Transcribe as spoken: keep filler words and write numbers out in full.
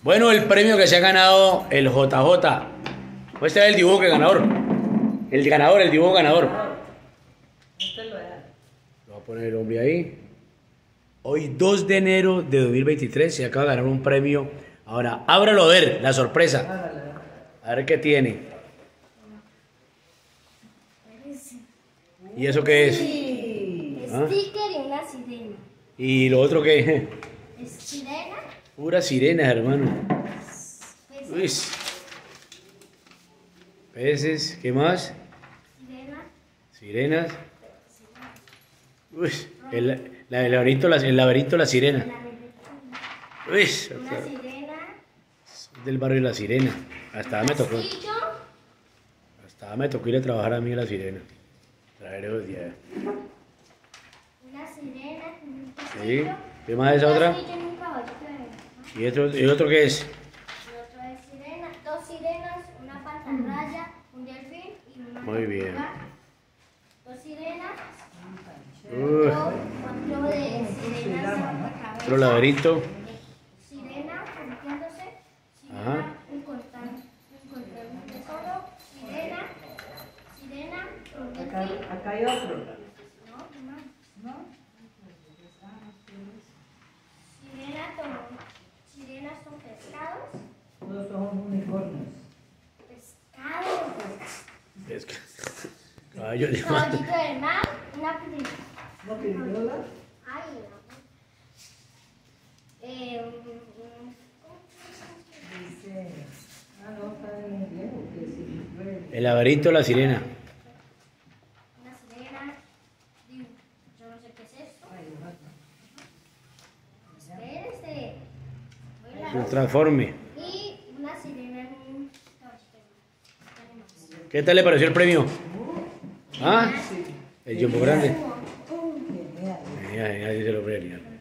Bueno, el premio que se ha ganado el J J. Este es el dibujo que ganador. El ganador, el dibujo ganador. Este lo da. Lo voy a poner el hombre ahí. Hoy dos de enero de dos mil veintitrés se acaba de ganar un premio. Ahora, ábralo a ver, la sorpresa. A ver qué tiene. ¿Y eso qué es? ¿Ah? Sticker y una sirena. ¿Y lo otro qué? ¿Es sirena? Pura sirena, hermano. Uy. Peces, ¿qué más? Sirena. Sirenas. Uy, el, la, el laberinto, la, el laberinto La Sirena. Uy, Una sirena. del barrio La Sirena. Hasta me tocó. Castillo. Hasta me tocó ir a trabajar a mí a La Sirena. Traer esos días. Una sirena. Un Sí. castillo. ¿Qué más es esa otra? Un castillo y un caballito de- ¿Y otro, ¿Y otro qué es? Y otro es sirena. Dos sirenas, una pantarraya, un delfín y una Muy bien. tortuga. Dos sirenas. Uy, Cuatro, cuatro de sirenas de cabeza. otro laberinto. Sirena, rompiéndose. Ajá. Sirena, encontrar, encontrar un tesoro. Sirena, sirena, un Acá, delfín. acá hay otro. No, no más. ¿No? Sirena con, sirenas con pescados. Todos son unicornios. Pescados. Es que... Caballo de mar. Caballito del mar, una película. ¿No película? Ay, no. Eh, mm, Dice. Ah, no, está en inglés. Porque sí, fue. El laberinto La Sirena. una sirena. Digo, yo no sé qué es esto. Ay, Espérese. Voy a Un la- transforme. Y una sirena en un caballito del mar. Tenemos. ¿Qué tal le pareció el premio? ¿Ah? El jumbo grande. Uh, uh. genial. Genial, genial, dice el hombre, genial.